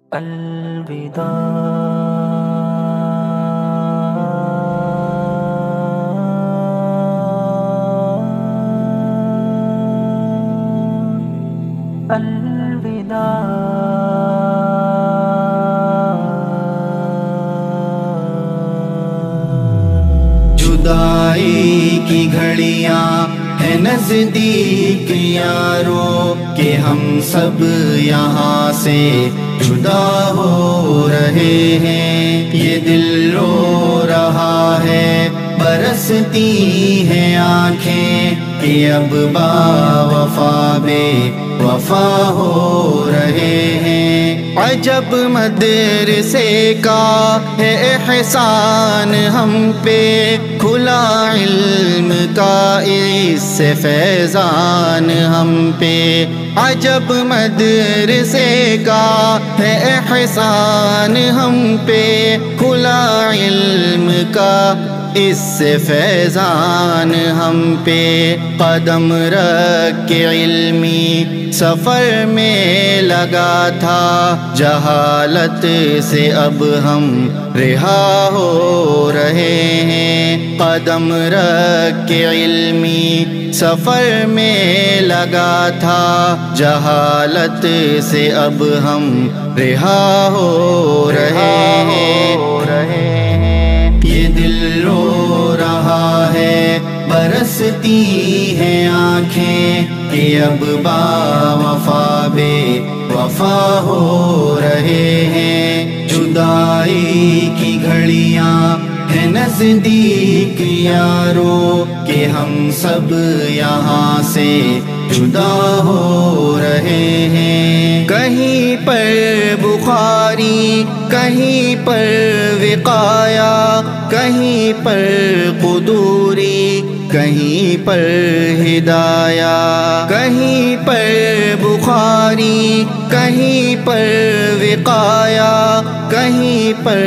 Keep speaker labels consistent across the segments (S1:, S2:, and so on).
S1: جدائی کی گھڑیاں ہیں نزدیک یارو کہ ہم سب یہاں سے جدا ہو رہے ہیں. یہ دل رو رہا ہے برستی ہیں آنکھیں کہ اب با وفا بے وفا ہو رہے ہیں. عجب مدرسے کا ہے احسان ہم پہ، کھلا علم کا اس سے فیضان ہم پہ. عجب مدرسے کا ہے احسان ہم پہ، کھلا علم کا اس سے فیضان ہم پہ. قدم رکھ کے علمی سفر میں لگا تھا، جہالت سے اب ہم رہا ہو رہے ہیں. قدم رکھ کے علمی سفر میں لگا تھا، جہالت سے اب ہم رہا ہو رہے ہیں. یہ دل رو رہا ہے برستی ہیں آنکھیں کہ اب با وفا بے وفا ہو رہے ہیں. جدائی کی گھڑیاں ہیں نزدیک یارو کہ ہم سب یہاں سے جدا ہو رہے ہیں. کہیں پر بخاری، کہیں پر وقایا، کہیں پر قدوری، کہیں پر ہدایہ. کہیں پر بخاری، کہیں پر وقایا، کہیں پر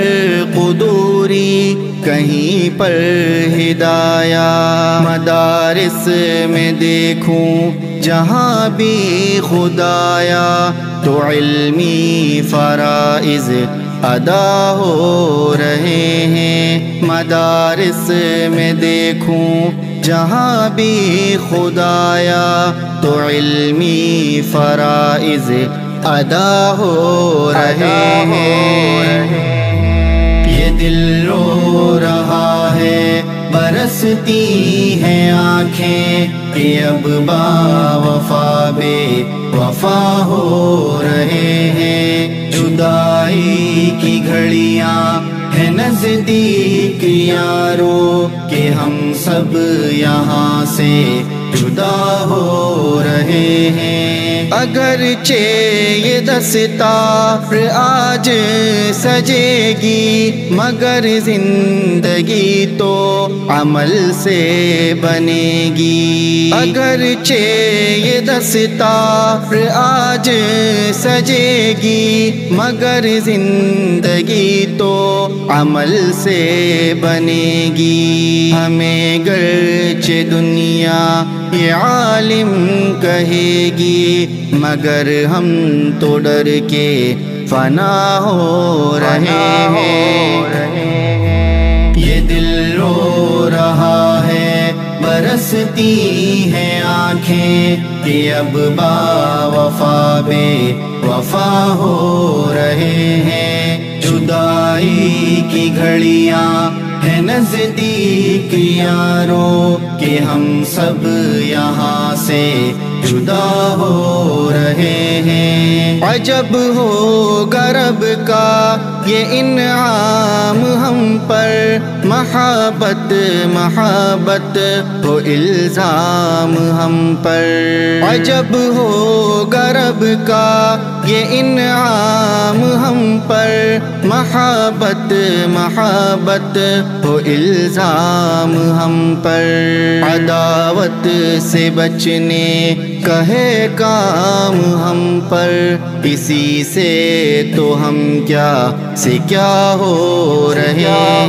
S1: قدوری، کہیں پر ہدایہ. مدارس میں دیکھوں جہاں بھی خدایا، تو علمی فرائض ادا ہو رہے ہیں. مدارس میں دیکھوں جہاں بھی خدایا، تو علمی فرائض ادا ہو رہے ہیں. یہ دل رو رہا ہے برستی ہیں آنکھیں کہ اب با وفا بے وفا ہو رہے ہیں. جدائی کی گھڑیاں ہیں نزدیک یارو کہ ہم سب یہاں سے جدا ہو رہے ہیں. اگرچہ یہ دستار آج سجے گی، مگر زندگی تو عمل سے بنے گی. اگرچہ یہ دستار آج سجے گی، مگر زندگی تو عمل سے بنے گی. ہمیں گرچہ دنیا یہ عالم کہے گی، مگر ہم تو ڈر کے فنا ہو رہے ہیں. یہ دل رو رہا ہے برستی ہیں آنکھیں کہ اب با وفا بے وفا ہو رہے ہیں. جدائی کی گھڑیاں ہیں نزدیک یارو کہ ہم سب یہاں سے جدا ہو رہے ہیں. عجب ہوگا رب کا یہ انعام ہم پر، محبت محبت ہو الزام ہم پر. عجب ہوگا رب کا یہ انعام ہم پر، محبت محبت ہو الزام ہم پر. عداوت سے بچنے کا ہے کام ہم پر، اسی سے تو ہم کیا سے کیا ہو رہے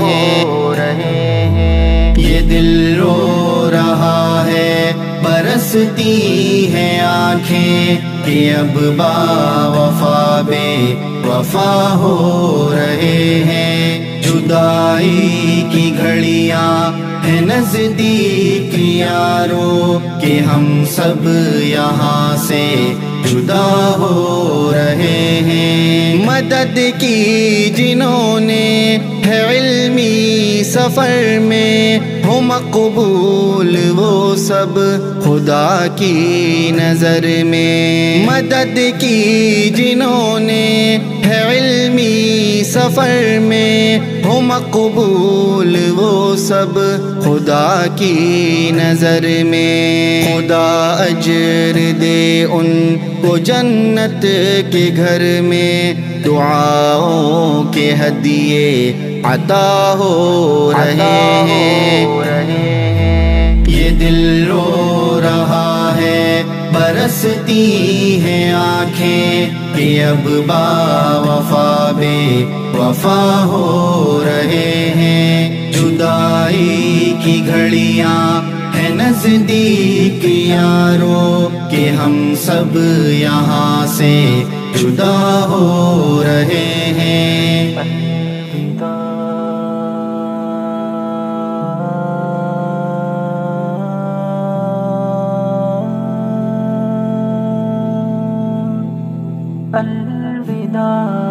S1: ہیں. یہ دل رو رہا ہے برستی ہیں آنکھیں کہ اب با وفا بے وفا ہو رہے ہیں، جدائی کی گھڑیاں ہیں نزدیک یارو کہ ہم سب یہاں سے جدا ہو رہے ہیں۔ مدد کی جنہوں نے ہے علمی سفر میں، ہو مقبول وہ سب خدا کی نظر میں۔ مدد کی جنہوں نے ہے علمی سفر میں، ہو مقبول وہ سب خدا کی نظر میں۔ خدا اجر دے ان کو جنت کے گھر میں، دعاؤں کے ہدیے عطا ہو رہے ہیں۔ یہ دل رو رہا ہے، برستی ہیں آنکھیں کہ اب با وفا بے وفا ہو رہے ہیں، جدائی کی گھڑیاں ہیں نزدیک یارو کہ ہم سب یہاں سے جدا ہو رہے ہیں۔
S2: الوداع۔